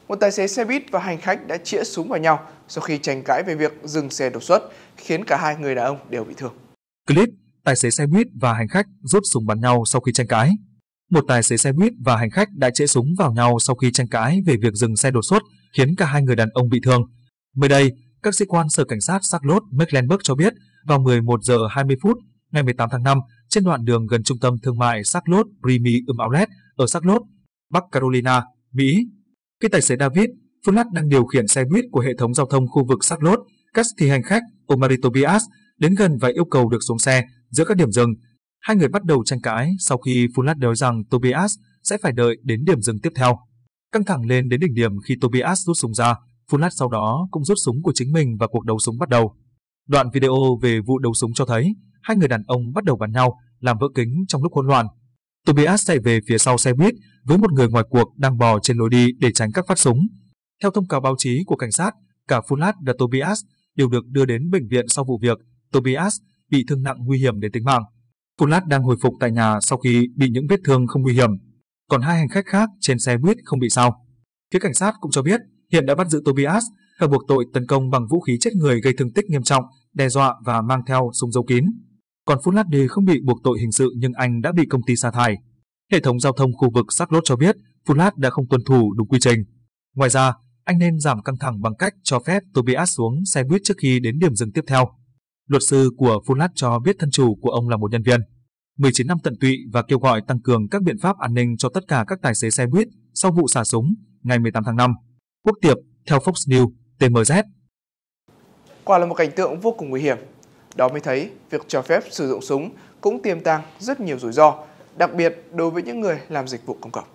một tài xế xe buýt và hành khách đã chĩa súng vào nhau sau khi tranh cãi về việc dừng xe đột xuất, khiến cả hai người đàn ông đều bị thương. Clip: tài xế xe buýt và hành khách rút súng bắn nhau sau khi tranh cãi. Một tài xế xe buýt và hành khách đã chĩa súng vào nhau sau khi tranh cãi về việc dừng xe đột xuất, khiến cả hai người đàn ông bị thương. Mới đây, các sĩ quan sở cảnh sát Charlotte Mecklenburg cho biết, vào 11 giờ 20 phút ngày 18 tháng 5, trên đoạn đường gần trung tâm thương mại Charlotte Premium Outlet ở Charlotte, Bắc Carolina, Mỹ, khi tài xế David Fullard đang điều khiển xe buýt của hệ thống giao thông khu vực Charlotte, thì hành khách Omari Tobias đến gần và yêu cầu được xuống xe giữa các điểm dừng. Hai người bắt đầu tranh cãi sau khi Fullard nói rằng Tobias sẽ phải đợi đến điểm dừng tiếp theo. Căng thẳng lên đến đỉnh điểm khi Tobias rút súng ra, Fullard sau đó cũng rút súng của chính mình và cuộc đấu súng bắt đầu. Đoạn video về vụ đấu súng cho thấy hai người đàn ông bắt đầu bắn nhau, làm vỡ kính trong lúc hỗn loạn. Tobias chạy về phía sau xe buýt với một người ngoài cuộc đang bò trên lối đi để tránh các phát súng. Theo thông cáo báo chí của cảnh sát, cả Fullard và Tobias đều được đưa đến bệnh viện sau vụ việc. Tobias bị thương nặng nguy hiểm đến tính mạng. Fullard đang hồi phục tại nhà sau khi bị những vết thương không nguy hiểm, còn hai hành khách khác trên xe buýt không bị sao. Phía cảnh sát cũng cho biết hiện đã bắt giữ Tobias và buộc tội tấn công bằng vũ khí chết người gây thương tích nghiêm trọng, đe dọa và mang theo súng giấu kín. Còn Fullard không bị buộc tội hình sự nhưng anh đã bị công ty sa thải. Hệ thống giao thông khu vực Charlotte cho biết Fullard đã không tuân thủ đúng quy trình. Ngoài ra, anh nên giảm căng thẳng bằng cách cho phép Tobias xuống xe buýt trước khi đến điểm dừng tiếp theo. Luật sư của Fullard cho biết thân chủ của ông là một nhân viên 19 năm tận tụy và kêu gọi tăng cường các biện pháp an ninh cho tất cả các tài xế xe buýt sau vụ xả súng ngày 18 tháng 5. Quốc Tiệp, theo Fox News, TMZ. Quả là một cảnh tượng vô cùng nguy hiểm. Đó mới thấy việc cho phép sử dụng súng cũng tiềm tàng rất nhiều rủi ro, đặc biệt đối với những người làm dịch vụ công cộng.